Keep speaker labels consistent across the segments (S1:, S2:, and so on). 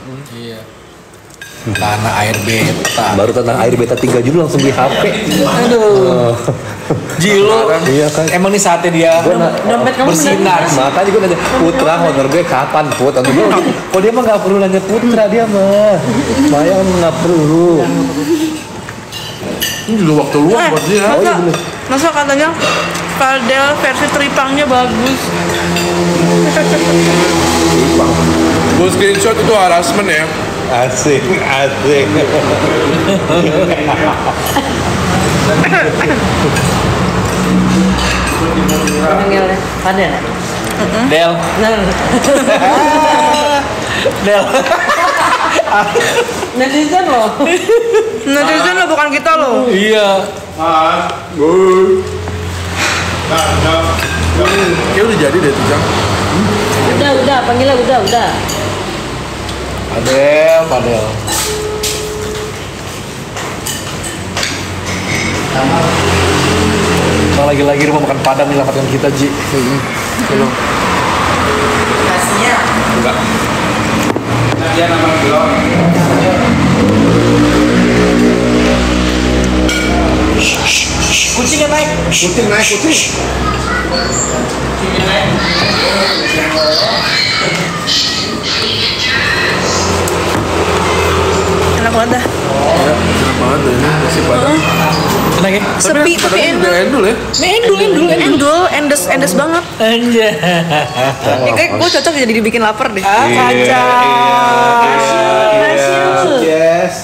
S1: Iya. Tanah air beta.
S2: Baru tentang air beta 3 juga langsung beli HP.
S1: Aduh. Jilo.
S2: Iya kan.
S1: Emang nih saatnya dia
S3: dompet kamu
S1: bersinar.
S2: Makanya gue nanya, Putra honor gue kapan Put? Kok dia mah gak perlu nanya Putra dia mah. Maya gak perlu.
S4: Ini juga waktu luang buat dia.
S2: Oh iya bener.
S3: Masa katanya Fadel versi teripangnya bagus.
S4: Gue screenshot itu harassment ya.
S2: Asik.
S3: Panggil ya, Fadel.
S1: Del. Del.
S3: Netizen loh. Netizen loh, bukan kita loh.
S1: Iya.
S4: Kayak udah jadi deh tuh, Cang.
S3: Udah, panggilnya udah.
S1: Padel. Nah, lagi-lagi rumah makan Padang menyelamatkan kita, Ji. Belum.
S3: Kasihnya.
S4: Enggak. Dia nama belum.
S1: Kucingnya naik.
S4: Kucing naik.
S3: Enak banget dah.
S4: Ya, enak banget deh ini nasi Padang.
S1: Enak ya?
S3: Sepi tapi
S4: Padahal juga endul ya.
S3: endul, endes banget.
S1: Anjay.
S3: Ya, kayak gue cocok jadi dibikin lapar deh.
S1: Kacau.
S2: Yes.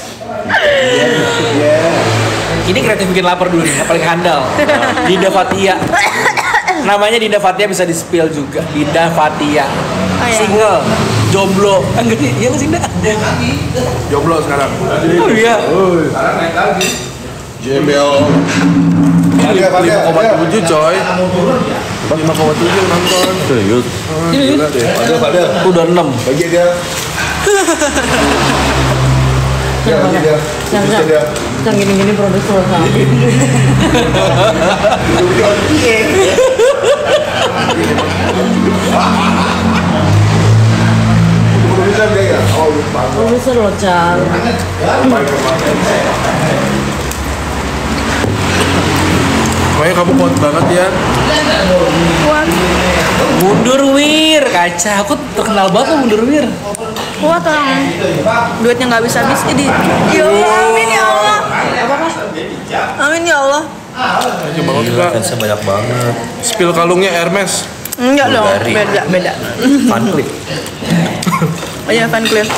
S1: Ini kreatif bikin lapar dulu nih, yang paling handal. Dinda Fatia. Namanya Dinda Fatia bisa di-spill juga. Dinda Fatia.
S3: Oh, iya.
S1: Single, jomblo. Enggak sih? Iya nggak sih, Dinda?
S4: Jomblo sekarang.
S1: Oh iya.
S4: Sekarang naik lagi. Jembel. 5,7 coy. 5,7 nonton.
S2: Serius.
S4: Gila deh.
S2: Padahal.
S1: Udah 6.
S2: Bagi dia. Ya, bagi dia. Bisa dia.
S3: Yang gini-gini produser sama.
S2: Bisa dia ya. Oh, lupa.
S3: Produser loh, Cang.
S4: Pokoknya kamu kuat banget ya.
S3: Kuat.
S1: Mundur wir, kaca. Aku terkenal banget loh mundur wir.
S3: Kuat orang. Duitnya nggak habis-habis. Jadi, ya Allah, amin ya Allah. Amin ya Allah.
S4: Coba banget juga.
S2: Fansnya banyak banget.
S4: Spill kalungnya Hermes.
S3: Enggak dong,
S2: Bulgari.
S3: beda.
S2: Fan clip.
S3: Oh iya, Van Cleef.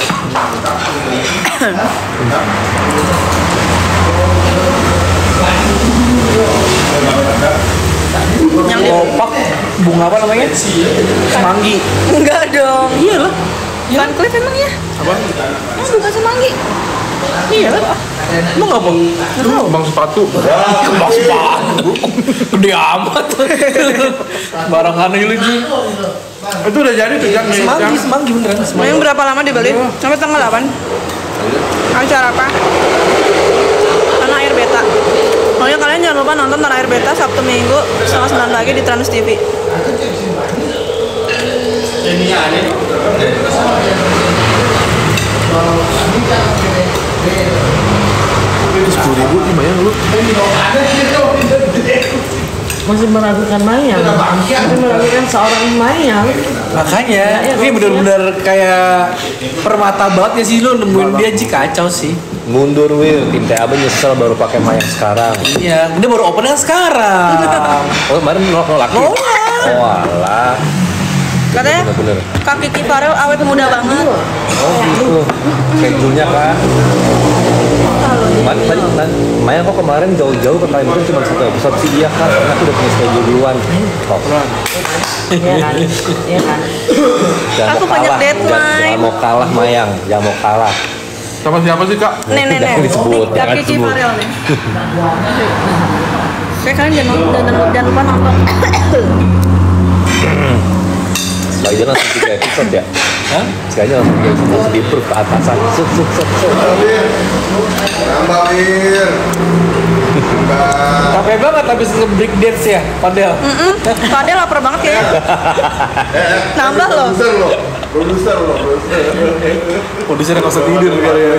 S3: Yang di
S1: Opak, bunga apa namanya? Semanggi.
S3: enggak dong.
S1: Iya lah.
S3: Van Cleef emang ya?
S4: Apa?
S3: Bunga semanggi.
S1: Iya lah. Emang apa?
S4: Bang sepatu.
S1: Kembang sepatu. Gede amat. Barangannya lucu.
S4: Itu udah jadi tuh Cang.
S1: Semanggi beneran.
S3: Mau yang berapa lama di Bali? Sampai tanggal 8. Acara apa? Tanah Air Beta. Pokoknya kalian jangan lupa nonton Tanah Air Beta Sabtu Minggu setengah 9 pagi di Trans TV.
S4: Ini 10.000 lumayan lu.
S5: Masih meragukan Mayang, masih meragukan seorang Mayang.
S1: Makanya, ini bener-bener kayak permata banget ya sih lu nemuin dia, Ji, kacau sih.
S2: Mundur Will, tim TA nyesel baru pakai Mayang sekarang.
S1: Iya, dia baru opennya sekarang.
S2: Oh kemarin nolak. Oh alah.
S3: Katanya
S2: Bener-bener.
S3: Kak Kiki Farel awet muda banget.
S2: Oh gitu. Schedule-nya kan. Maya kok kemarin jauh-jauh ke Time Zone cuma 1 episode sih. Iya kan, karena aku udah punya schedule duluan. Oh.
S5: Iya kan? Iya kan?
S2: Jangan
S3: Aku
S2: mau
S3: banyak
S2: kalah.
S3: deadline.
S2: Jangan mau kalah Mayang, jangan mau kalah.
S4: Sama siapa sih Kak?
S3: Nenek.
S2: Jangan disebut,
S3: Kak
S2: jangan
S3: Kiki
S2: disebut.
S3: Farel nih. Kayak kalian jangan lupa nonton.
S2: Sekali aja langsung 3 episode ya.
S1: Hah?
S2: Sekali aja langsung 3 episode langsung di-approve ke atasan. Set.
S6: Nambah Bir.
S1: Capek banget habis nge-break dance ya, padahal.
S3: Fadel lapar banget kayaknya. Nambah loh.
S6: Produser loh.
S1: Produsernya nggak usah tidur kali ya.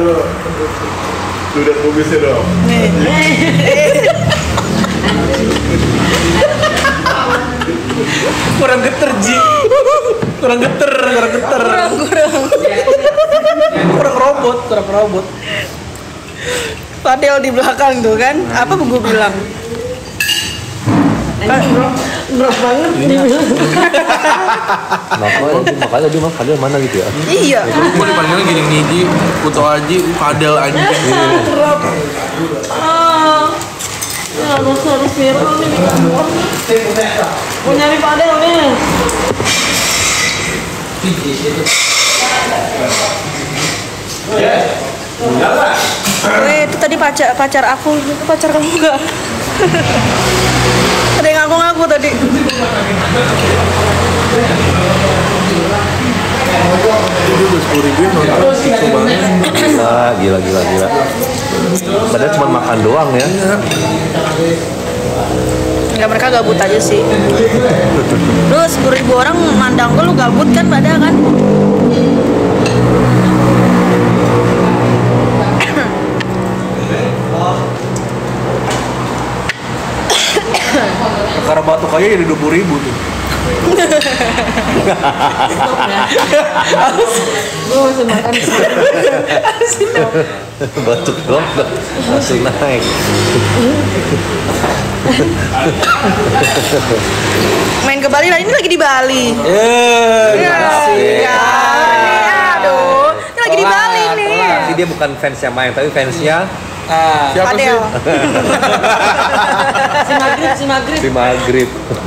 S4: Lu udah kumisnya dong.
S1: Kurang geter Ji. Kurang geter. Kurang robot.
S3: Padel di belakang tuh kan. Apa gue bilang?
S5: Berat banget dibilang.
S2: Makanya dia mah kadal mana gitu ya.
S3: Iya.
S4: Gue dipanggilnya gini Ji, Kuto Haji, padel anjing.
S5: Berat. Ya harus viral nih. Mau nyari padel nih.
S3: Itu tadi pacar aku, itu pacar kamu enggak? Ada yang ngaku-ngaku tadi.
S4: Itu udah 10.000 nonton lucu banget.
S2: Gila. Padahal cuma makan doang ya.
S3: Enggak, mereka gabut aja sih. Lu 10.000 orang mandang lu gabut kan pada kan?
S1: Karena batuk aja jadi 20.000 tuh.
S5: Gue masih makan.
S2: Batuk doang langsung naik.
S3: Main ke Bali lah, ini lagi di Bali.
S1: Ya.
S3: Aduh, ini lagi di Bali nih.
S2: Tapi dia bukan fansnya main, tapi fansnya
S4: Siapa sih?
S3: Padel.
S5: Si Maghrib.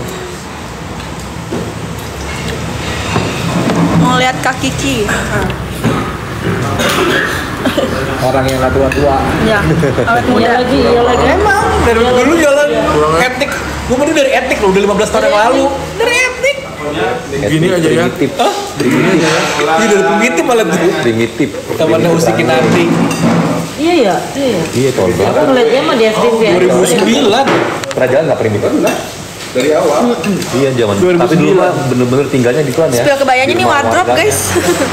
S3: Mau lihat Kak Kiki.
S1: Orang yang nggak tua-tua.
S3: Ya, awet
S5: Iya
S3: muda.
S5: lagi.
S1: Emang dari dulu jalan etik. Gue mending dari etik loh, udah 15 tahun yang lalu.
S3: Dari etik.
S4: Gini aja ya.
S2: Primitif.
S1: Iya dari primitif malah tuh.
S2: Primitif.
S1: Tamannya Usikin nanti.
S5: Iya ya.
S2: Iya tahun
S5: Aku
S2: berapa?
S5: ngeliatnya mah di FTV ya.
S1: 2009.
S2: Pernah jalan nggak primitif?
S4: Dari awal.
S2: Iya zaman.
S1: 2009.
S2: Tapi dulu mah bener-bener tinggalnya di tuan ya.
S3: Spill kebayanya
S2: Di
S3: nih
S2: rumah
S3: wardrobe
S2: warga.
S3: guys.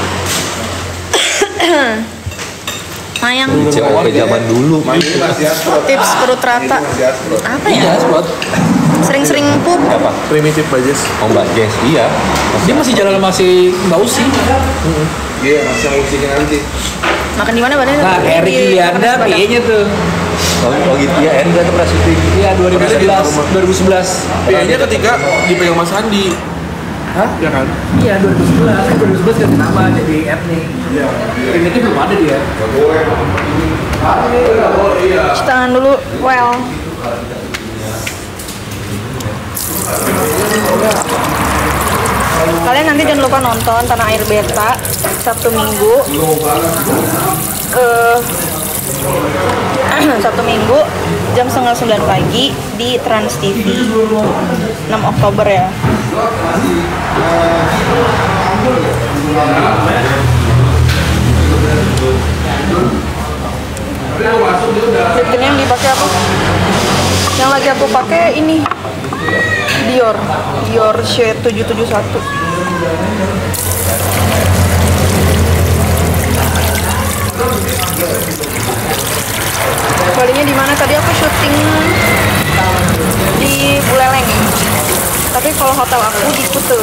S3: Mayang
S2: COP zaman dulu.
S4: Ini masih asprot.
S3: tips perut rata.
S4: Masih asprot.
S3: Apa
S1: Iya,
S3: ya?
S1: spot.
S3: Sering-sering pup.
S2: Apa?
S4: Primitif Bajes.
S2: Oh Mbak Jess, iya.
S1: Dia masih jalan masih Mbak Usi.
S4: Iya, masih yang Usikin nanti.
S3: Makan di mana badannya?
S1: Nah, Erik Ilianda PE-nya tuh.
S2: Oh gitu ya, Endra tuh pernah syuting.
S1: Iya 2011.
S4: PA-nya ketika dipegang Mas Andi.
S1: Hah?
S4: Ya kan?
S1: Iya 2011 ganti nama jadi etnik. Iya. Ini belum ada dia.
S3: Cuci tangan dulu. Well. Kalian nanti jangan lupa nonton Tanah Air Beta Sabtu Minggu. Sabtu Minggu jam 8:30 pagi di Trans TV 6 Oktober ya. Lip yang dipakai apa? Yang lagi aku pakai ini Dior Shade 771. Balinya di mana tadi aku syuting di Buleleng. Tapi kalau hotel aku di Kuta.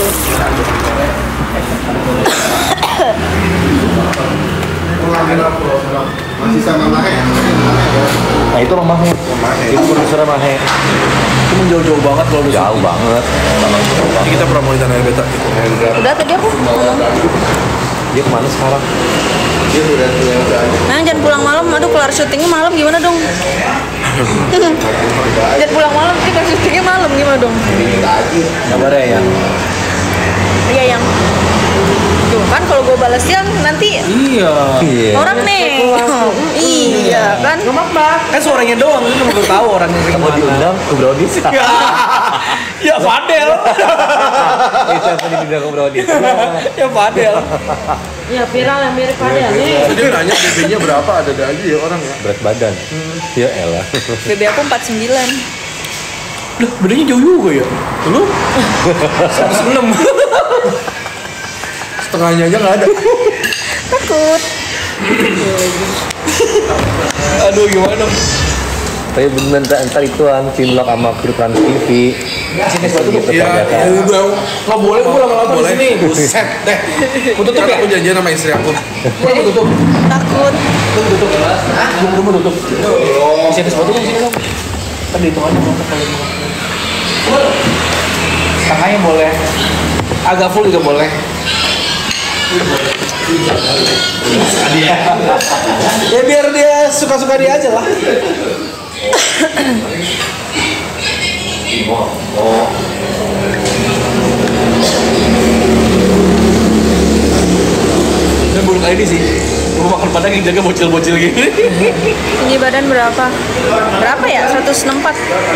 S4: Masih sama Mahe.
S2: Nah itu rumahnya. Itu produsernya Mahe.
S1: Itu jauh-jauh banget kalau lu
S2: Jauh banget.
S4: Jadi kita promoin Tanah Air Beta.
S3: Udah tadi aku ngomong.
S2: Dia kemana sekarang?
S4: Dia udah
S3: Nah, jangan pulang malam. Aduh, kelar syutingnya malam gimana dong? Jangan pulang malam, kita syutingnya malam gimana dong?
S1: kabarnya ya.
S3: Iya yang. Tuh kan kalau gue balas siang nanti
S1: Iya.
S2: Iya.
S3: orang nih. Iya kan?
S1: Kan suaranya doang, itu cuma tahu orangnya kayak
S2: Kamu
S1: gimana.
S2: diundang ke Brownies.
S1: Ya Fadel.
S2: Itu yang tadi diundang ke Brownies.
S1: Ya Fadel.
S5: Ya viral yang mirip Padel nih.
S4: Dia nanya BB-nya berapa, ada aja ya orang ya.
S2: Berat badan. Ya elah.
S3: BB aku 49.
S1: Loh, bedanya jauh juga ya. Lu 106.
S4: Setengahnya aja nggak ada.
S3: Takut.
S1: Aduh gimana dong?
S2: Tapi bener ntar ituan Cinlok sama kru Trans TV.
S1: Sini sepatu tuh.
S4: Iya, udah.
S1: Nggak boleh gue lama-lama di
S4: Boleh.
S1: sini. Buset deh. Mau tutup ya?
S4: Aku janjian sama istri aku.
S1: Gue mau tutup.
S3: Takut.
S1: Tutup. Gue mau tutup. Sini sepatu dong sini dong. Tadi hitungannya mau kalau tengahnya boleh. Agak full juga boleh. Ya biar dia suka-suka dia aja lah. Dan buruk ini sih. Gue makan padang yang jaga bocil-bocil gini.
S3: Tinggi badan berapa? Berapa ya? 164.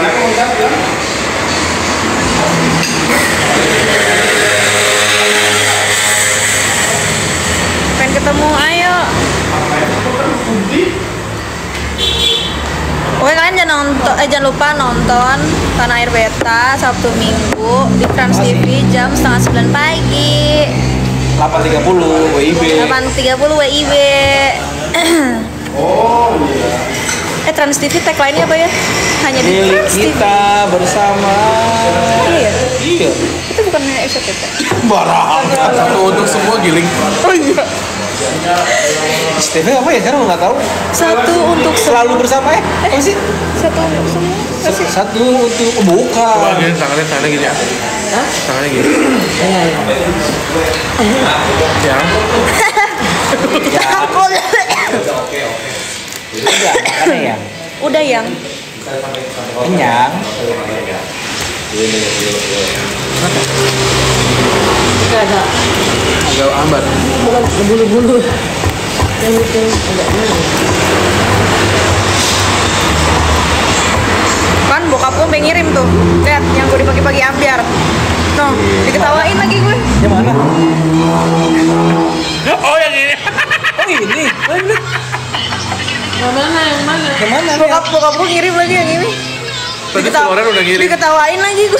S3: Pengen ketemu, ayo. Oke, kalian jangan lupa nonton Tanah Air Beta Sabtu Minggu di Trans TV jam 8:30 pagi.
S1: 8.30 WIB.
S3: 8:30 WIB. Trans TV tagline-nya apa ya? Hanya di
S1: Milik
S3: Trans TV.
S1: kita bersama.
S3: Iya.
S1: Iya.
S3: Itu bukan SCTV.
S1: Barang.
S4: Satu untuk semua giling.
S1: Oh iya. STV apa ya? Sekarang nggak tahu.
S3: Satu untuk
S1: Selalu bersama ya? Apa sih?
S3: satu untuk semua. Apa sih?
S1: Satu untuk bukan.
S4: Coba gini, tangannya gini ya. Tangannya gini. Ya.
S3: Takut.
S1: Udah, makannya ya.
S3: Udah yang.
S1: Kenyang.
S5: Nggak ada.
S4: Agak hambar.
S5: Bukan bulu-bulu. Yang itu agak mana?
S3: Kan bokap gue pengen ngirim tuh. Lihat yang gue dipagi-pagi ambiar. No, diketawain lagi gue.
S1: Yang mana?
S4: Oh yang ini.
S1: Oh ini.
S5: Yang mana? Yang mana?
S1: Yang mana?
S3: Bokap gue ngirim lagi yang ini.
S4: Tadi Loren udah ngirim.
S3: Diketawain lagi gue.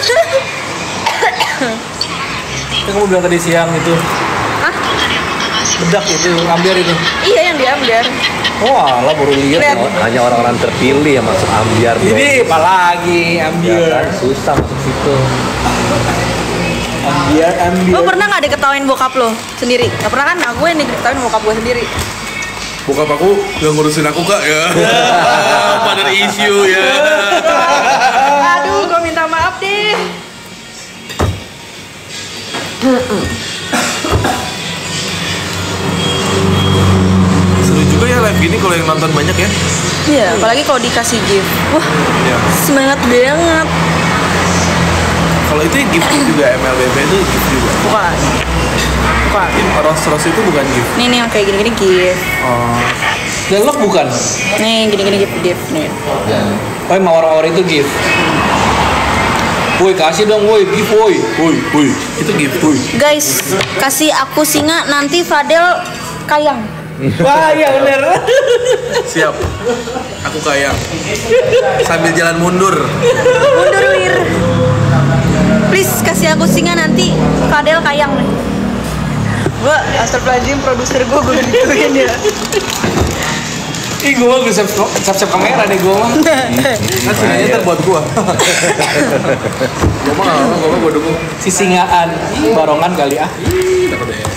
S1: Yang kamu bilang tadi siang itu.
S3: Hah?
S1: Bedak itu, ambiar itu.
S3: Iya yang diambiar.
S1: Wah, lah baru lihat.
S3: Lihat.
S1: loh.
S2: Hanya orang-orang terpilih yang masuk ambiar. bro.
S1: Ini apalagi
S2: Ya
S1: ambiar.
S2: kan, susah masuk situ.
S1: Ambiar.
S3: Lo pernah nggak diketawain bokap lo sendiri? Gak pernah kan? Nah, gue yang diketawain bokap gue sendiri.
S4: Bokap aku gak ngurusin aku kak ya. Pada isu ya.
S3: Aduh, gue minta maaf deh.
S4: Seru juga ya live gini kalau yang nonton banyak ya.
S3: Iya, apalagi kalau dikasih gift. Wah,
S4: Ya.
S3: semangat banget.
S4: Kalau itu yang gift juga MLBB itu gift juga.
S3: Bukan. Bukan.
S4: Ros itu bukan gift.
S3: Nih yang kayak gini-gini gift.
S4: Oh.
S1: Dialog bukan?
S3: Nih gini-gini gift nih.
S1: Oh, yang mawar-mawar itu gift. Woi, kasih dong, woi, gift, woi. Woi.
S4: Itu gift.
S3: Guys, kasih aku singa nanti Fadel kayang.
S1: Wah, iya bener.
S4: Siap. Aku kayak sambil jalan mundur.
S3: Mundur wir. Please kasih aku singa nanti Fadel kayang nih. Gua astagfirullahaladzim produser gue gituin ya.
S1: Ih, gue mah siap-siap kamera nih gue mah.
S4: Kan singanya ntar buat gua. Gua mah gak apa-apa, gua dukung.
S1: Si singaan, ih, barongan kali ah.
S4: Takut deh.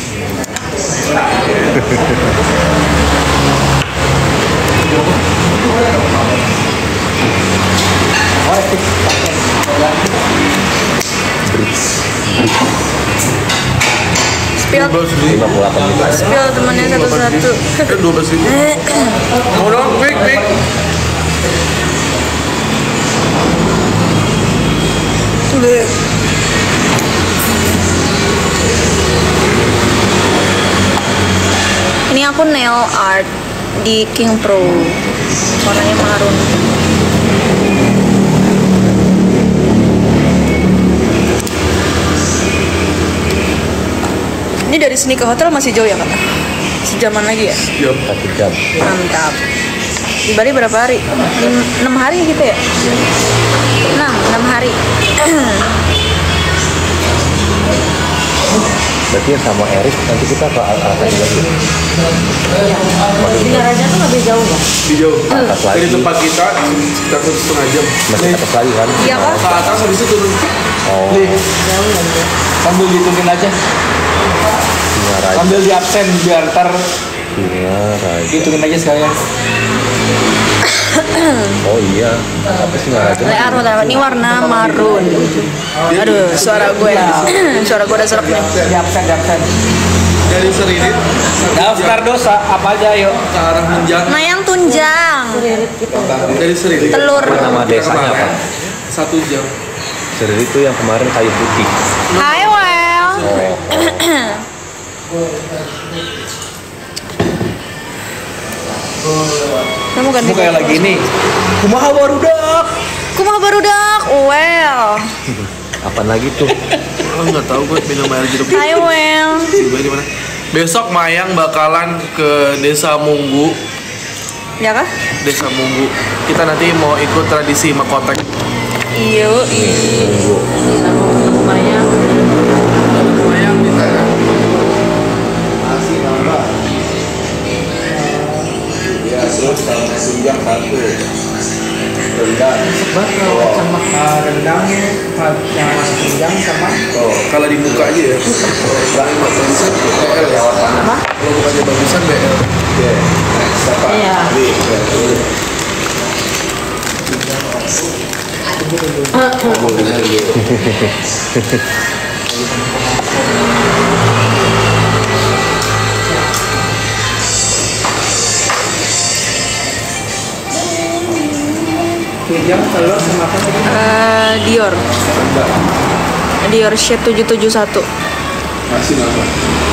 S3: Spill,
S2: 58 juta.
S3: spill temennya satu-satu.
S4: 12.000. Mau dong, quick.
S3: Ini aku nail art di King Pro. Warnanya marun. Ini dari sini ke hotel masih jauh ya kak? Sejaman lagi ya?
S4: Siap.
S2: 1 jam.
S3: Mantap. Di Bali berapa hari? 6 hari gitu ya? 6 hari.
S2: Berarti yang sama Eris nanti kita ke atas lagi.
S5: Singaraja tuh lebih jauh ya?
S4: Di jauh.
S2: Atas lagi.
S4: Dari tempat kita sekitar 1,5 jam.
S2: Masih atas lagi kan?
S3: Iya kah?
S4: Ke atas habis itu turun.
S2: Oh,
S1: Nih, sambil dihitungin aja.
S2: Singaraja.
S1: Sambil di absen biar ntar
S2: Singaraja.
S1: dihitungin aja sekalian.
S2: Oh iya. Apa Singaraja?
S3: Lear mau ini warna marun. Aduh, suara gue. Suara gue udah serak nih.
S1: Di absen, di absen.
S4: Dari Seririt
S1: Daftar dosa apa aja yuk?
S4: ke arah Menjang.
S3: Mayang tunjang.
S4: Dari Seririt.
S3: Telur.
S2: Nama desanya apa?
S4: 1 jam.
S2: Seri itu yang kemarin kayu putih.
S3: Hai, Well.
S2: Oh,
S3: Kamu ganti.
S1: Kamu kayak lagi ini. Kumaha barudak.
S3: Kumaha barudak. Well.
S2: apaan lagi tuh?
S4: Oh, nggak tahu gue minum air jeruk.
S3: Hai, Well.
S4: Di mana? Besok Mayang bakalan ke Desa Munggu.
S3: Ya kah?
S4: Desa Munggu. Kita nanti mau ikut tradisi Makotek.
S3: Iya.
S5: Kita mau ketemu Maya.
S4: Mayang di sana.
S2: Ya, terus sama tunjang satu. Rendang.
S1: Rendangnya, tunjang sama.
S4: Oh, kalau dibuka aja ya. Bagusan BL ya. Kalau bukannya bagusan BL.
S5: Iya.
S1: Tunjang, telur sama apa tadi?
S3: Dior. Dior Shade 771.
S4: Masih nambah.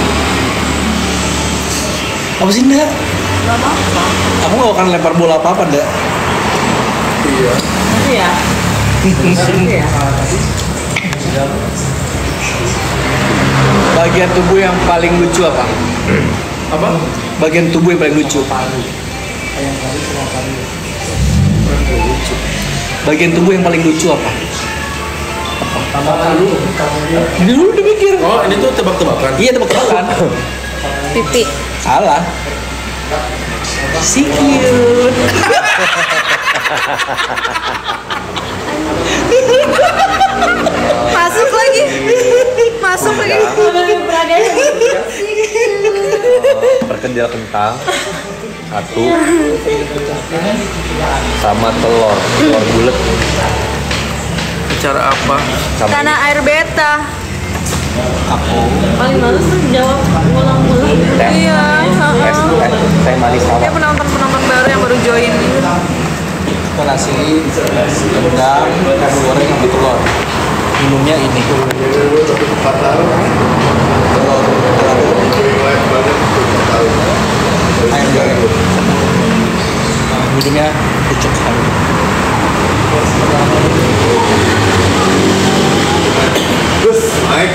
S1: Apa sih Nda? Aku gak akan lempar bola apa-apa Nda.
S4: Iya.
S5: Iya. Iya.
S1: Bagian tubuh yang paling lucu apa?
S4: Apa?
S1: Bagian tubuh yang paling lucu. Bagian tubuh yang paling lucu apa? Ini dulu dipikir.
S4: Oh, ini tuh tebak-tebakan.
S1: Iya tebak-tebakan.
S3: Pipi.
S1: Salah. Si cute.
S3: Masuk lagi. Masuk lagi.
S2: Perkedel kentang satu sama telur bulat
S4: Cara apa?
S2: sama
S3: Tanah air beta.
S5: Paling males tuh jawab ngulang-ngulang.
S2: teh
S3: Iya.
S2: teh manis
S3: Dia
S2: awal.
S3: penonton baru yang baru join.
S1: Itu nasi, rendang, bumbu goreng sama telur. Minumnya ini. Air goreng. Nah, minumnya pucuk sekali.
S2: Terus naik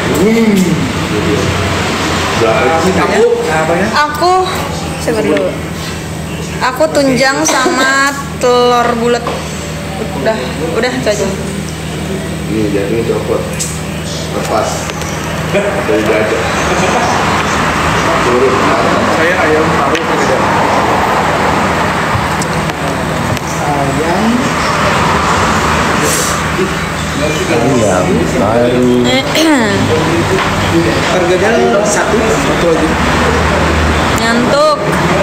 S1: Kamu apa ya?
S3: Aku sabar dulu. Aku tunjang sama telur bulat. Udah itu aja.
S2: ini jadinya copot lepas dari gajah turun
S4: Saya ayam paru perkedel.
S2: ayam baru
S1: Pergedel satu lagi.
S3: Ngantuk.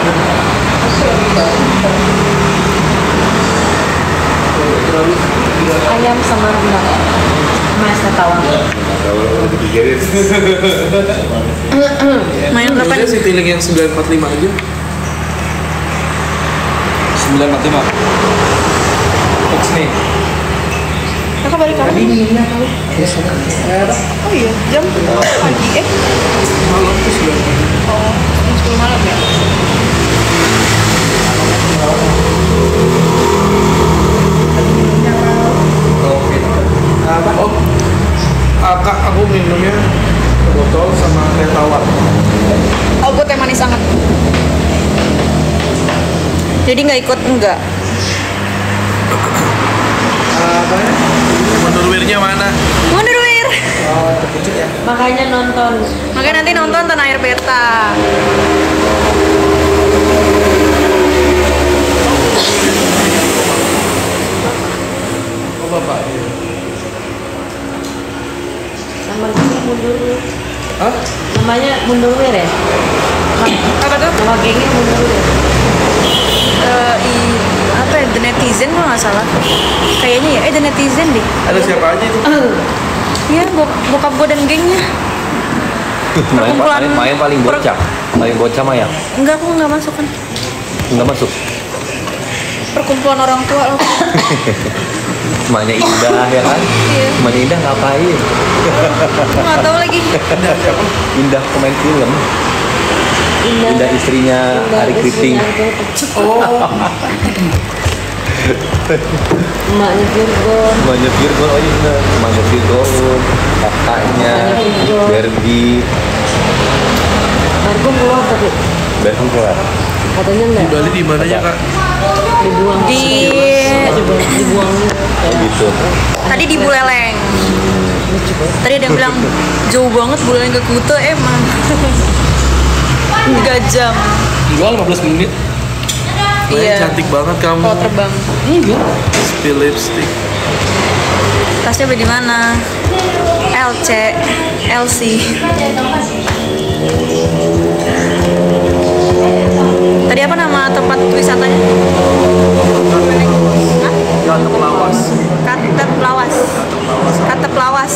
S5: Ayam sama rendang. Mas tawar.
S2: kalau dipikirin
S3: Main berapa
S4: Udah
S3: nih?
S4: si tiling yang 945 aja.
S1: 945. Fix nih.
S3: Kakak balik kapan?
S1: minumnya tahu.
S3: Oh iya, jam pagi.
S4: Malam tuh 9.
S3: Oh, jam 10 malam ya?
S4: Oh, Kak, aku minumnya botol sama teh tawar.
S3: Oh, gue teh manis sangat. Jadi nggak ikut enggak?
S4: Wonderwear-nya mana?
S3: Wonderwear.
S5: Makanya nonton.
S3: Makanya nanti nonton Tanah Air Beta.
S4: Oh bapak.
S5: Namanya mundur.
S4: Hah?
S5: Namanya mundur ya?
S3: Apa tuh?
S5: Nama gengnya mundur ya?
S3: Apa ya? The Netizen kalau nggak salah. Kayaknya ya, The Netizen deh.
S4: Ada siapa aja itu?
S3: Iya, bokap gue dan gengnya. Perkumpulan-
S2: Main paling bocah. Paling bocah Maya.
S3: Enggak, aku nggak masuk kan.
S2: Enggak masuk.
S3: Perkumpulan orang tua loh.
S2: Semuanya Indah ya kan?
S3: Iya.
S2: Semuanya Indah ngapain?
S3: Aku nggak tahu lagi.
S2: Indah pemain film. Indah istrinya Ari Kriting.
S5: Emaknya Virgon.
S2: Semuanya Virgon, oh iya bener. Semuanya Virgon. Kakaknya Bergi.
S5: Virgon keluar tapi
S2: Bergi keluar.
S5: katanya
S4: Di
S5: enggak
S4: Bali di mananya kak?
S5: dibuang. Dibuang.
S2: Oh gitu.
S3: Tadi di Buleleng. Tadi ada yang bilang jauh banget Buleleng ke Kuta emang. 3 jam.
S1: Jual 15 menit.
S3: Iya.
S4: Cantik banget kamu.
S3: Kalau terbang.
S4: Spill lipstick.
S3: Tasnya beli di mana? LC, LC. Tadi apa nama tempat wisatanya? Hah?
S4: Katep lawas.
S3: Katep Lawas. Katep Lawas.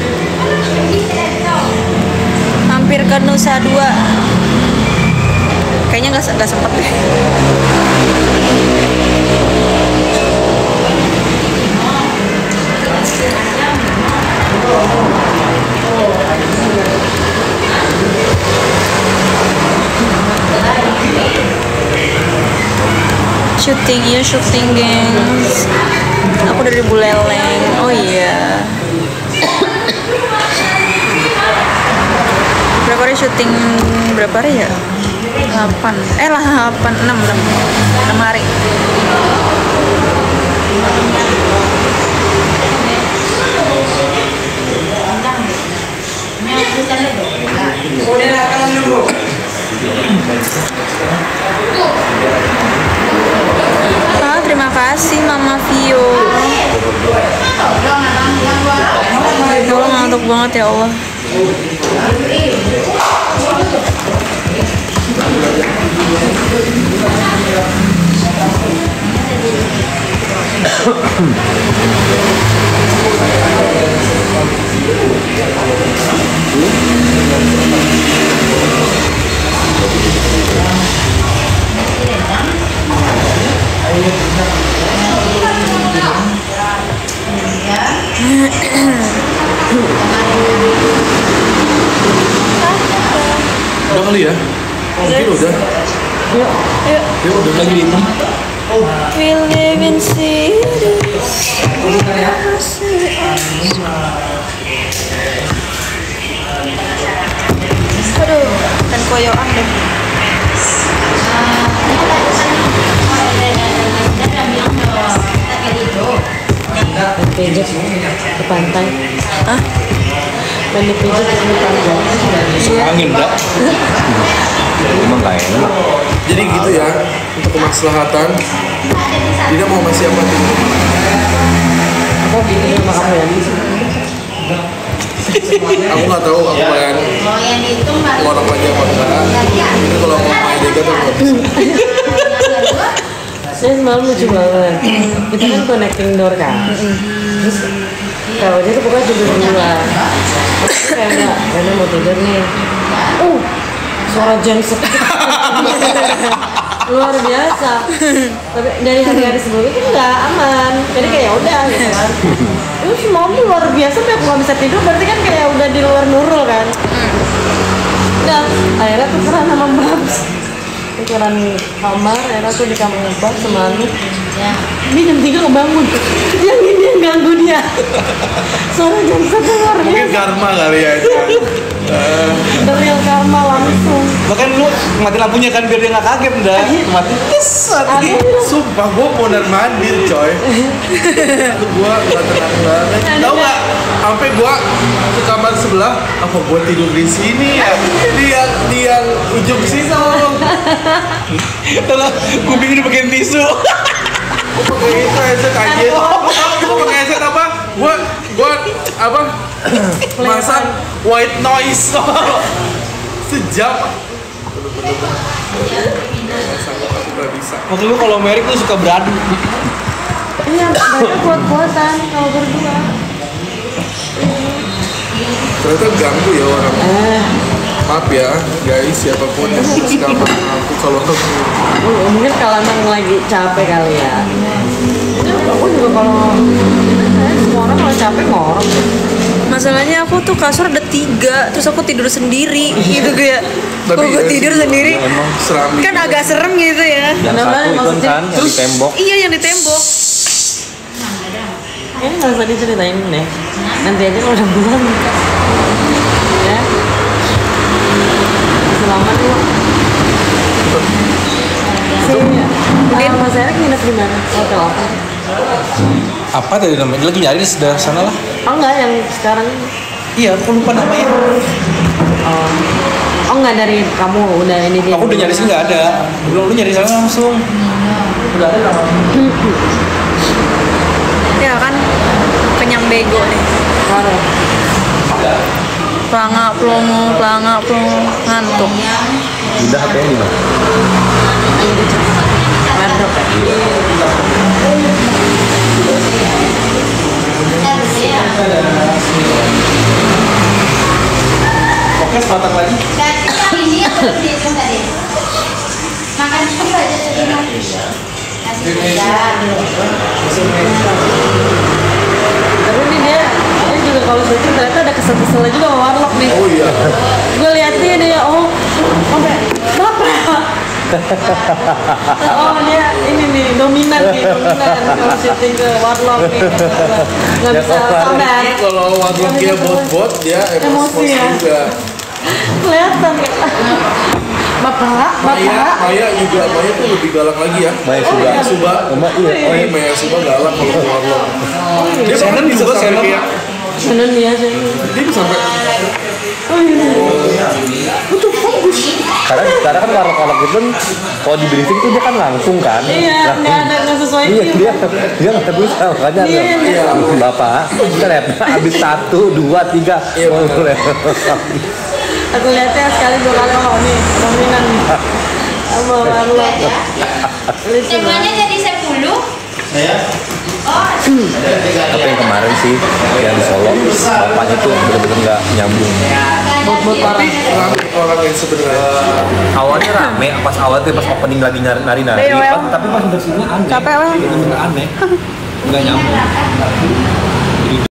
S3: Hampir ke Nusa Dua. Kayaknya nggak sempet deh. Syuting gengs. Aku dari Buleleng. Oh iya. Berapa hari syuting? Berapa hari ya? 8 6 hari. Terima kasih Mama Vio. Ya Allah, ngantuk banget ya Allah.
S4: Udah kali ya? Mungkin udah.
S3: Yuk.
S4: Ya udah lagi itu.
S3: We live in cities. Aduh, kan koyoan deh.
S5: Pijat ke pantai.
S3: Hah?
S5: Main pijat ke pantai.
S1: Angin enggak?
S2: Emang gak enak.
S4: Jadi gitu ya, untuk kemaslahatan Dina mau masih apa tuh?
S5: Apa bikin sama kamu ya?
S4: Aku nggak tahu aku main orang lagi apa enggak. Ini kalau mau main Dega tuh nggak bisa.
S5: Saya semalam lucu banget. Kita kan connecting door kan. Terus kalau dia tuh pokoknya tidur duluan. Terus kayak enggak, karena mau tidur nih. Suara genset. Luar biasa. Tapi dari hari-hari sebelumnya kan nggak aman. Jadi kayak udah gitu kan. Terus semalam tuh luar biasa, tapi aku nggak bisa tidur. Berarti kan kayak udah di luar Nurul kan. Udah, akhirnya tukeran sama Babs. Tukeran kamar, akhirnya aku di kamar Babs sama Anu. Dia jam 3 kebangun. Yang ini yang ganggu dia. Suara genset tuh luar
S4: Mungkin
S3: biasa.
S4: karma kali ya itu.
S5: The real karma langsung.
S1: Bahkan lu mati lampunya kan biar dia nggak kaget dah. Mati tes.
S5: Aku
S4: Sumpah gue mau dan mandir coy. Itu gue nggak tenang banget. Tahu nggak? sampai gua ke kamar sebelah, apa gua tidur di sini ya? Di yang ujung situ.
S1: Kalau kuping dipakein tisu.
S4: Gua pakai itu headset anjir. Gua pakai headset apa? Gua apa? Masang white noise. Sejam. Nggak bisa.
S1: Waktu itu kalau Mary tuh suka beradu.
S5: Iya, mereka kuat-kuatan kalau berdua.
S4: Ternyata ganggu ya orang. Maaf ya guys, siapapun yang suka sama aku kalau aku
S5: Mungkin kalau emang lagi capek kali ya. Aku juga kalau semua orang kalau capek ngorok.
S3: Masalahnya aku tuh kasur ada 3, terus aku tidur sendiri gitu kayak. Kok
S4: Tapi
S3: gue
S4: ya,
S3: tidur sendiri?
S4: emang seram
S3: Kan agak serem gitu ya.
S2: Yang
S5: Kenapa
S2: satu itu
S5: maksudnya?
S2: kan yang di tembok.
S3: Iya yang di tembok.
S5: Kayaknya nggak usah diceritain deh. Nanti aja kalau udah pulang. Ya. Selamat yuk. Mas Erik nginep di mana? Hotel apa?
S1: Apa tadi namanya? Dia lagi nyari di sebelah sana lah.
S5: Oh enggak, yang sekarang ini.
S1: Iya, aku lupa namanya.
S5: Oh enggak, dari kamu udah ini dia.
S1: Aku udah nyari sih nggak ada. Belum, lu nyari sana langsung. Udah ada nama.
S3: Ya kan kenyang bego nih.
S5: Mana?
S3: Pelanga plongo ngantuk.
S2: Udah HP-nya di mana?
S5: Merdok ya?
S1: Oke, sebatang lagi.
S5: Tapi ini dia juga kalau syuting ternyata ada kesel-keselnya juga sama Warlock nih.
S4: Oh iya.
S5: Gue liatnya dia, bapak. Oh dia ini nih dominan kalau syuting ke Warlock nih. Nggak
S2: Ya,
S5: bisa
S2: kok
S5: sabar.
S4: Kalau waktu dia bot-bot dia
S5: Emosi
S4: emosi
S5: ya.
S4: juga.
S5: Kelihatan ya. Bapak.
S4: Maya tuh lebih galak lagi ya.
S2: Maya Suba.
S4: Suba.
S2: Iya.
S4: Maya Suba galak kalau keluar lo. Dia
S1: Shannon
S4: bahkan bisa
S1: juga,
S4: sampai
S1: Shannon.
S4: kayak
S5: Bener dia sih.
S4: dia bisa sampai
S5: Oh iya.
S2: Karena kan warlock itu kan kalau di briefing tuh dia kan langsung kan.
S5: Iya, nggak sesuai
S2: Iya,
S5: tim.
S2: dia nggak bisa makanya
S5: Iya.
S2: Bapak kita lihat habis 1, 2, 3
S5: Aku lihatnya sekali 2 kali, oh nih dominan nih. Sama Warlock. Lucu
S6: Temanya
S5: banget.
S6: jadi 10.
S2: tapi yang kemarin sih yang di Solo bapaknya tuh bener-bener nggak nyambung.
S5: Bot parah.
S4: rame orang yang sebenarnya.
S2: Awalnya rame pas opening lagi nari
S1: Tapi pas udah sini aneh.
S3: Capek lah.
S1: Bener-bener aneh. Nggak nyambung.